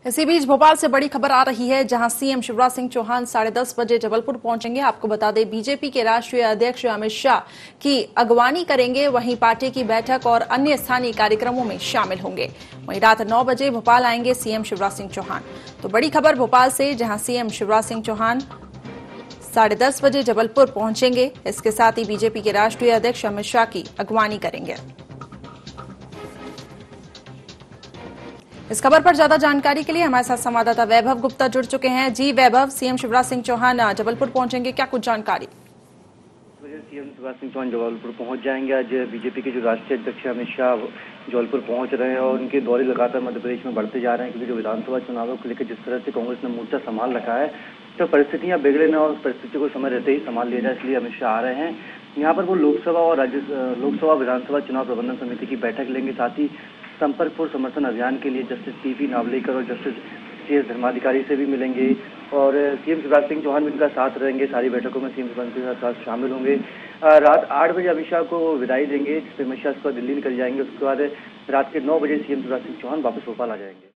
इसी बीच भोपाल से बड़ी खबर आ रही है, जहां सीएम शिवराज सिंह चौहान 10:30 बजे जबलपुर पहुंचेंगे। आपको बता दें, बीजेपी के राष्ट्रीय अध्यक्ष अमित शाह की अगवानी करेंगे, वहीं पार्टी की बैठक और अन्य स्थानीय कार्यक्रमों में शामिल होंगे। वहीं रात 9 बजे भोपाल आएंगे सीएम शिवराज सिंह चौहान। तो बड़ी खबर भोपाल से, जहां सीएम शिवराज सिंह चौहान 10:30 बजे जबलपुर पहुंचेंगे। इसके साथ ही बीजेपी के राष्ट्रीय अध्यक्ष अमित शाह की अगवानी करेंगे। इस खबर पर ज्यादा जानकारी के लिए हमारे साथ संवाददाता वैभव गुप्ता जुड़ चुके हैं। जी वैभव, सीएम शिवराज सिंह चौहान जबलपुर पहुंचेंगे, क्या कुछ जानकारी? सीएम शिवराज सिंह चौहान जबलपुर पहुंच जाएंगे। आज बीजेपी के जो राष्ट्रीय अध्यक्ष अमित शाह जबलपुर पहुंच रहे हैं और उनके दौरे लगातार मध्य प्रदेश में बढ़ते जा रहे हैं, क्योंकि जो विधानसभा चुनावों को लेकर जिस तरह से कांग्रेस ने मोर्चा संभाल रखा है, तो परिस्थितियां बिगड़े न और परिस्थिति को समय रहते ही संभाल लिया जाए, इसलिए अमित शाह आ रहे हैं। यहाँ पर वो लोकसभा विधानसभा चुनाव प्रबंधन समिति की बैठक लेंगे। साथ ही संपर्क फॉर समर्थन अभियान के लिए जस्टिस पीपी नावलेकर और जस्टिस CS धर्माधिकारी से भी मिलेंगे और सीएम शिवराज सिंह चौहान भी उनका साथ रहेंगे। सारी बैठकों में सीएम शिवराज सिंह के साथ शामिल होंगे। रात 8 बजे अमित शाह को विदाई देंगे, जिससे अमित शाह दिल्ली निकल जाएंगे। उसके बाद रात के 9 बजे सीएम शिवराज सिंह चौहान वापस भोपाल आ जाएंगे।